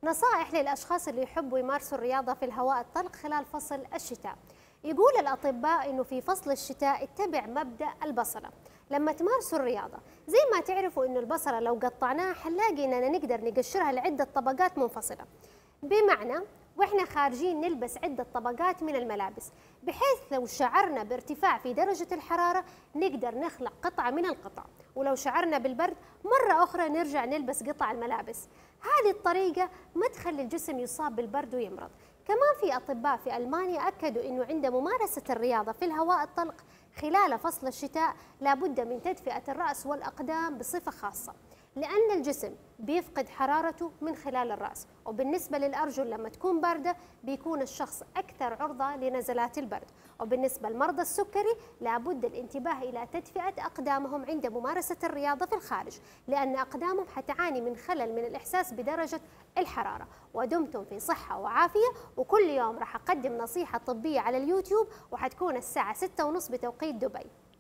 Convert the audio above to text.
نصائح للأشخاص اللي يحبوا يمارسوا الرياضة في الهواء الطلق خلال فصل الشتاء. يقول الأطباء إنه في فصل الشتاء اتبع مبدأ البصلة لما تمارسوا الرياضة. زي ما تعرفوا إنه البصلة لو قطعناها حنلاقي إننا نقدر نقشرها لعدة طبقات منفصلة، بمعنى واحنا خارجين نلبس عدة طبقات من الملابس، بحيث لو شعرنا بارتفاع في درجة الحرارة نقدر نخلق قطعة من القطع، ولو شعرنا بالبرد مرة أخرى نرجع نلبس قطع الملابس. هذه الطريقة ما تخلي الجسم يصاب بالبرد ويمرض. كمان في أطباء في ألمانيا أكدوا أنه عند ممارسة الرياضة في الهواء الطلق خلال فصل الشتاء لابد من تدفئة الرأس والأقدام بصفة خاصة، لأن الجسم بيفقد حرارته من خلال الرأس، وبالنسبة للأرجل لما تكون باردة بيكون الشخص أكثر عرضة لنزلات البرد. وبالنسبة لمرضى السكري لابد الانتباه إلى تدفئة أقدامهم عند ممارسة الرياضة في الخارج، لأن أقدامهم حتعاني من خلل من الإحساس بدرجة الحرارة. ودمتم في صحة وعافية، وكل يوم راح أقدم نصيحة طبية على اليوتيوب، وحتكون الساعة 6:30 بتوقيت دبي.